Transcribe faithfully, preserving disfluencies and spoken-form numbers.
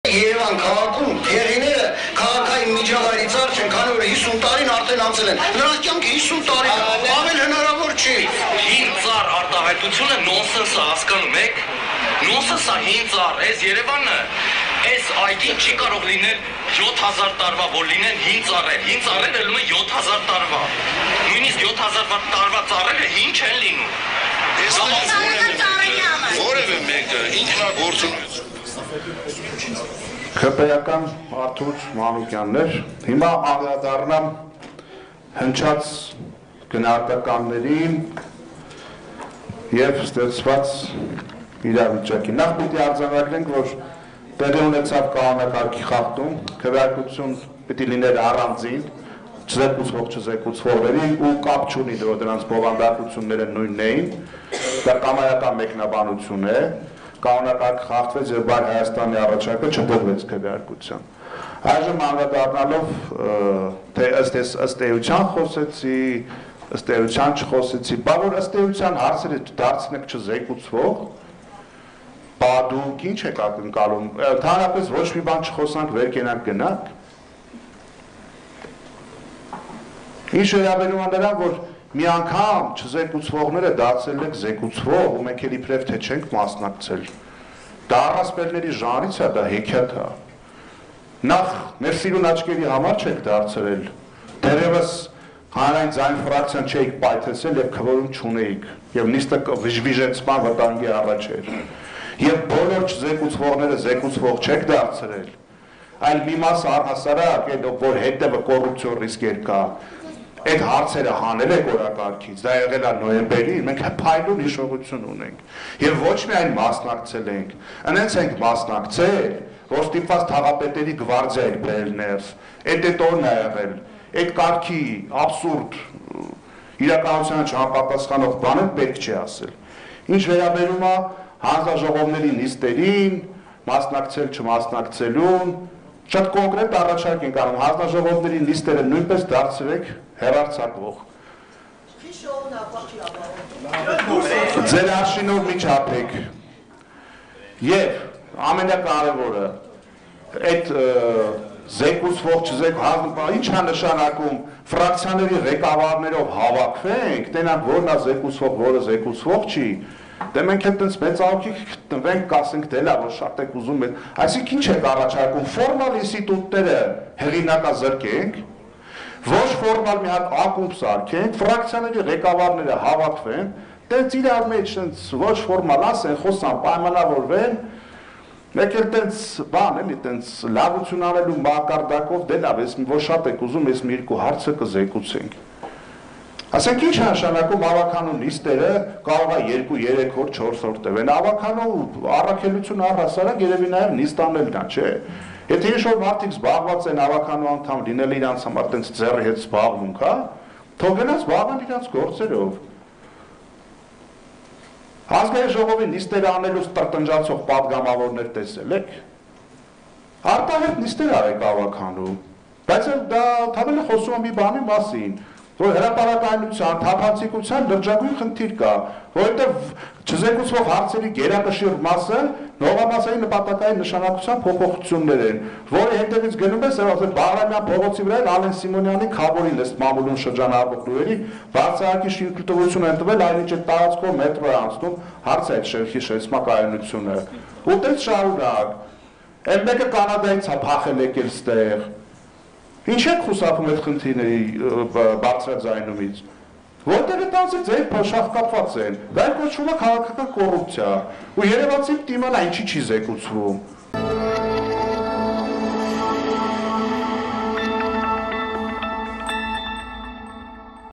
Երևան քաղաքում թեղիները քաղաքային միջավայրից արջ են, քանի որ հիսուն տարին արդեն անցել են։ Նրանց կյանքը հիսուն տարի ավել հնարավոր չի։ Հին ծառ արտահայտությունը նոնսենս է, հասկանում եք։ Նոնսենս է հին ծառ, այս Երևանը, այս այգին չի կարող լինել յոթ հազար տարվա, որ լինեն հին ծառեր։ Հին ծառերը լինում են յոթ հազար տարվա։ Նույնիսկ յոթ հազար տարվա ծառերը հին չեն լինում։ Որևէ մեկը ինքնագործունեություն։ Քպեական Արթուր Մանուկյաններ, հիմա անդրադառնամ հնչած գնահատականներին եւ ստեղծված իրավիճակին։ Նախ պիտի արձանագրենք, որ տեղի ունեցավ կանոնակարգի խախտում, քվեարկություն պիտի լիներ առանձին, չզեկուցվող չզեկուցվողների ու կապ չունի դրո դրանց բովանդակությունները նույնն էին, դա կամայական մեկնաբանություն է, կանոնակարգ խախտվեց եւ Վայ Հայաստանի առաջարկը չդրվեց քվեարկության։ Այժմ անդրադառնալով թե ըստ ըստ էության խոսեցի, ըստ էության չխոսեցի, բա որ ըստ էության հարցերը դարձնեք չզեկուցվող, բա դուք ինչ եք ակնկալում, ընդհանրապես ոչ մի բան չխոսանք, վեր կենանք գնանք։ Ինչ վերաբերում է նրան, որ մի անգամ չզեկուցվողները դարձել եք զեկուցվող ու մենք էլ իբրև թե չենք մասնակցել։ Դա առասպելների ժանրից է, դա հեքիաթ է։ Նախ մեր սիրուն աչքերի համար չեք դարձրել, դեռևս հանրային ձայն ֆրակցիան չէիք պայթեցել եւ քվորում չունեիք եւ նիստը վիժվիժեցման վտանգի առաջ էր։ Եվ բոլոր չզեկուցվողները զեկուցվող չեք դարձրել, այլ մի մաս առհասարակ, որ հետևը կոռուպցիոն ռիսկեր կա, այդ հարցերը հանել եք օրակարգից, դա եղել է նոյեմբերին, մենք փայլուն հիշողություն ունենք եւ ոչ միայն մասնակցել ենք, այնց ենք մասնակցել, որ ստիպված թաղապետերի գվարդիա եք բերել ներս, այդ այդ օրն է եղել, այդ կարգի աբսուրդ իրականությանը չհամապատասխանող բանը պետք չի ասել։ Ինչ վերաբերում է հանձնաժողովների նիստերին, մասնակցել չմասնակցելուն, շատ կոնկրետ առաջարկ ենք անում, հանձնաժողովների նիստերը նույնպես դարձրեք հեռարձակվող։ Ձեր արշինով մի չափեք։ Եվ ամենակարևորը, այդ զեկուցվող չզեկուցվող, ինչ է նշանակում ֆրակցիաների ղեկավարներով հավաքվենք, տենանք որն է զեկուցվող, որը զեկուցվող չի, դե մենք էլ տենց մեծ աղոքի կտնվենք, կասենք դե լավ, որ շատ եք ուզում եք, այսինքն ինչ եք առաջարկում, ֆորմալ ինստիտուտները հեղինակազրկենք, ոչ ֆորմալ մի հատ ակումբ սարքենք, ֆրակցիաների ղեկավարները հավաքվեն, տենց իրար մեջ տենց ոչ ֆորմալ ասեն, խոսան, պայմանավորվեն, մեկ էլ տենց բան էլի, տենց լավություն անելու մակարդակով, դե լավ, ես ոչ շատ եք ուզում, ես մի երկու հարցը կզեկուցենք։ Ասենք ինչ նշանակում ավականու նիստերը կարող է երկու, երեք օր, չորս օր տևեն, ավականու առաքելություն առհասարակ երևի նաև նիստ անելն է, չէ։ Եթե ինչ-որ մարդիկ զբաղված են ավականու անդամ լինել իրանց համար տենց ձեռի հետ զբաղմունք, հա, թող գնան զբաղվեն իրանց գործերով։ Ազգային ժողովի նիստերը անելուց տրտնջացող պատգամավորներ տեսել եք։ Արտահերթ նիստեր արեք ավականու, բայց դա թավելը խոսում է մի բանի մասին, որ հրապարակայնության, թափանցիկության լրջագույն խնդիր կա, որովհետև չզեկուցվող հարցերի գերակշիռ մասը նողամասային նպատակային նշանակության փոփոխություններ են, որի հետևից գնում է ասել Բաղրամյան փողոցի վրա Ալեն Սիմոնյանի խավորին ըստ մամուլում շրջանառվող լուրերի բարձրակի շինքրտվություն են տվել, այնինչ է տարածքով մետրո է անցնում, հարց է այդ շերխի շեցմակայնությունը։ Ու տես շարունակ, այն մեկը Կանադայից է փախել եկել ստեղ։ Ինչ եք խուսափում այդ խնդիրների բարձրաձայնումից, որտեղ այդ անձը ձեր փոշախկապված են, դա կոչվում է քաղաքական կոռուպցիա, ու երևացի դիմանա ինչի չի զեկուցվում։